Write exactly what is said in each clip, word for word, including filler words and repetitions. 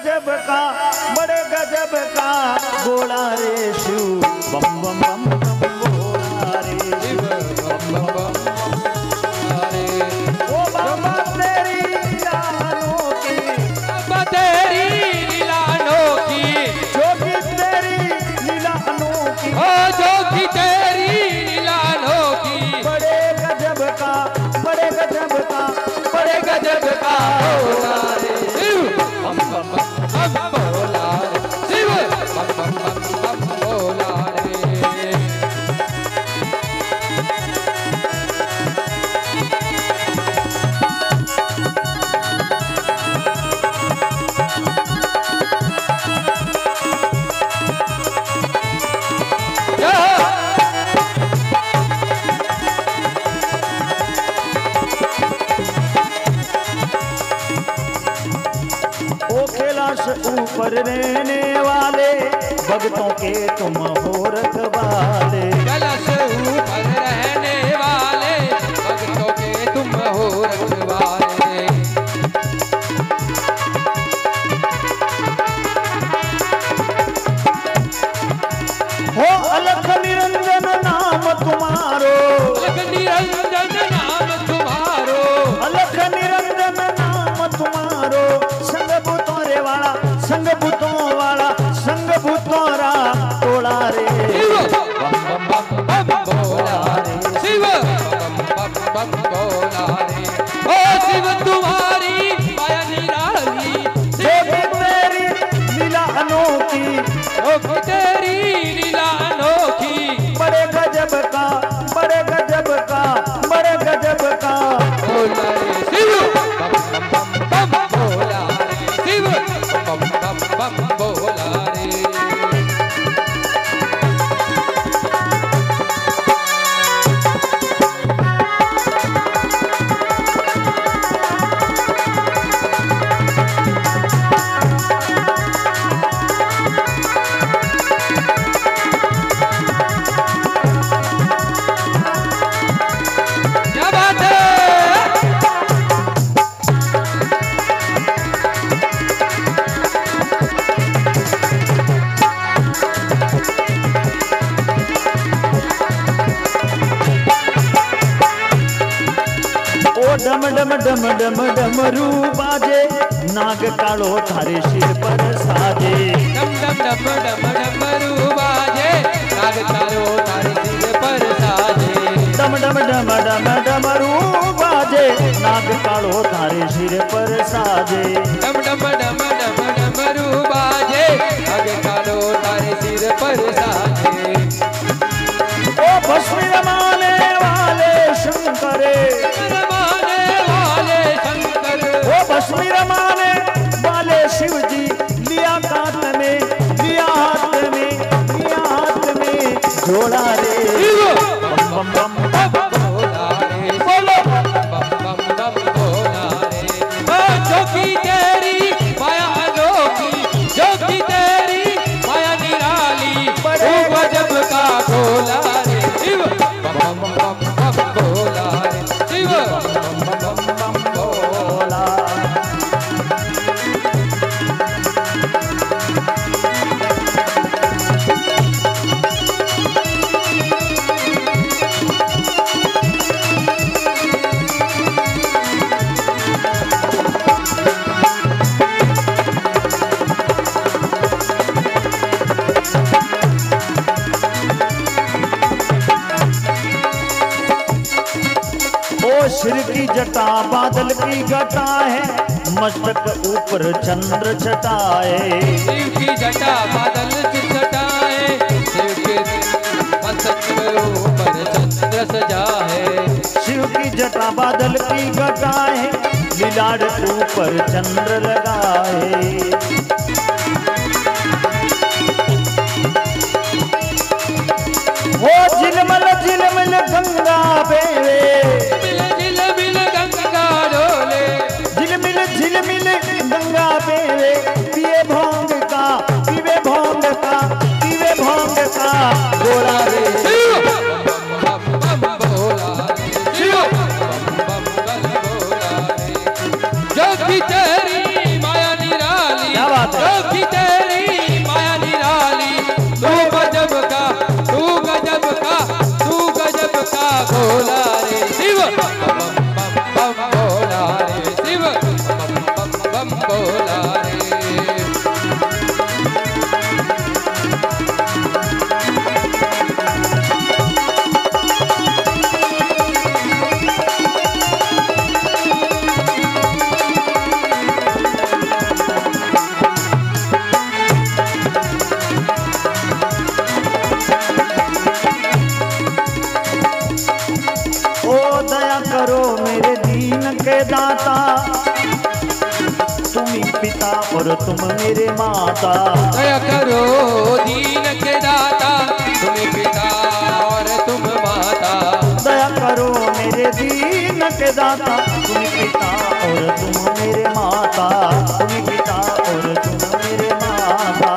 गजब का बड़े गजब का गोला रे शिव बम बम बम बम गोला रे शिव बम बम बम रे ओ बाबा तेरी लीला अनोखी बाबा तेरी लीला अनोखी जोगी तेरी लीला अनोखी ओ जोगी तेरी लीला अनोखी बड़े गजब का बड़े गजब का बड़े गजब का गोला रे शिव बम बम बम बम भोला रे शिव बम बम बम बम भोला रे ऊपर रहने वाले भक्तों के तुम हो रखवाले कलश ऊपर रहने वाले भक्तों के तुम हो रखवाले हो अलख निरंजन नाम तुम्हारो अलख निरंजन नाम तुम्हारो अलख निरंजन नाम तुम्हारो संग भूतों रे वाला संग भूतों वाला संग भूतों रा तोड़ा रे बम बम बम बम भोला रे शिव बम बम बम भोला रे ओ शिव तुम्हारी माया निराली जोगी तेरी लीला अनोखी ओ तेरी लीला अनोखी बड़े गजब का बड़े गजब का बड़े गजब का भोला रे शिव बम बम बम बम भोला रे शिव बम बम बम भोला रे डम डम डम डम डमरू बाजे नाग कालो थारे सिर पर साजे डम डम डम डम डमरू बाजे नाग कालो थारे सिर पर साजे डम डम डम डम डमरू बाजे नाग कालो थारे सिर पर साजे डम डम डम डम डमरू बाजे नाग कालो थारे सिर पर साजे ओ भस्मी रमाने वाले शंकरे भस्मी रमाने वाले शिव जी लिया कात में लिया हाथ में लिया हाथ में जोड़ा रे बम बम बम भोला रे बोलो बम बम बम भोला रे ओ जोगी तेरी माया अनोखी जोगी तेरी माया निराली तू गजब का भोला रे शिव बम बम बम भोला रे शिव बम बम बम भोला सिर की जटा बादल की घटा है मस्तक ऊपर चंद्र छटाए शिव की जटा बादल की छटाए शिव के मस्तक ऊपर चंद्र सजा है शिव की जटा बादल की घटा है लीलाड़ ऊपर चंद्र लगा है वो झिलमिल झिलमिल गंगा बेवे झिलमिल गंगा बेवे पिए भोंग का पीवे भोंग का पीवे भोंग का गोरा रे शिव बम बम बम भोला रे शिव बम बम बम भोला रे जोगी तेरी माया निराली क्या बात है के दाता, तुम ही पिता और तुम मेरे माता। दया करो दीन के दाता, तुम ही पिता और तुम माता। दया करो मेरे दीन के दाता, तुम ही पिता और तुम मेरे माता। तुम ही पिता और तुम मेरे माता।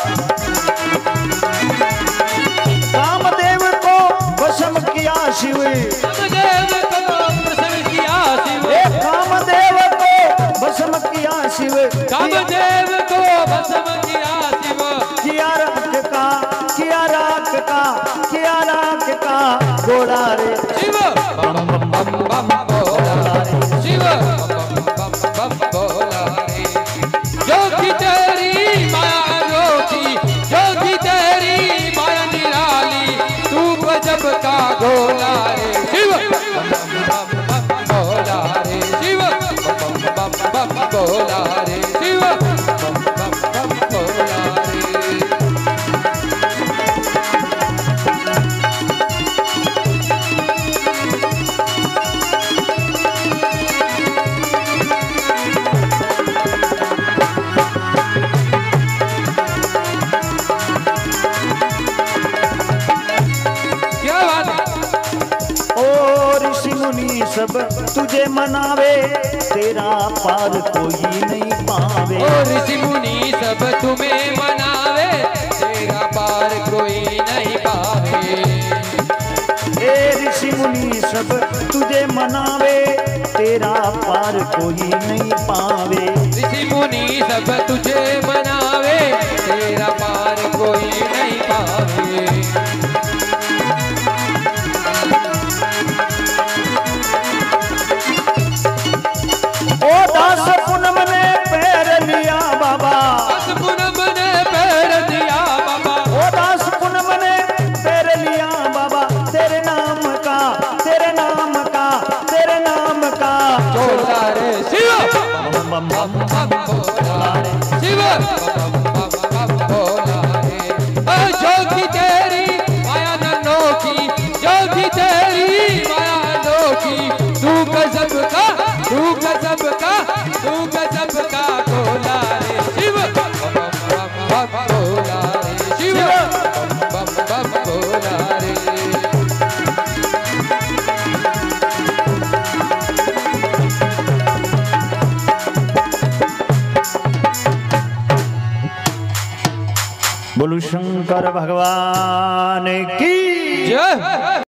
कामदेव को वशम किया शिव, कामदेव को प्रसन्न किया शिव। ए कामदेव को वशम किया शिव। कामदेव को भस्म किया शिव। किया राख का, किया राख का, किया राख का घोड़ा रे शिव बम बम बम बम बोला रे शिव बम बम बम बम बोला रे। जोगी तेरी माया अनोखी, जोगी तेरी माया निराली, तू गजब का गोला रे शिव बम बम बम बम बोला रे शिव बम बम बम बम बोला रे शिव बम बम बम बोला रे। क्या बात है? ओ ऋषि मुनि सब तुझे मनावे, तेरा पार कोई नहीं पावे। ओ ऋषि मुनि सब तुम्हें मनावे, तेरा पार कोई नहीं पावे। ए ऋषि मुनि सब तुझे मनावे, तेरा पार कोई नहीं पावे। ऋषि मुनि सब तुझे मनावे, तेरा पार कोई नहीं पावे। ओ दास पूनम ने पैर लिया बाबा, दास पूनम ने पैर दिया बाबा। ओ दास पूनम ने पैर लिया बाबा, तेरे नाम का, तेरे नाम का, तेरे नाम का बोला रे शिव बम बम बम बम बोला रे शिव बम बम बम बोला रे। ओ जोगी तेरी माया अनोखी, जोगी तेरी माया अनोखी, तू गजब का, तू गजब का, तू गजब का गोला रे शिव बम बम बम बोला रे शिव बम बम बम बोला रे। बोलो शंकर भगवान की जय।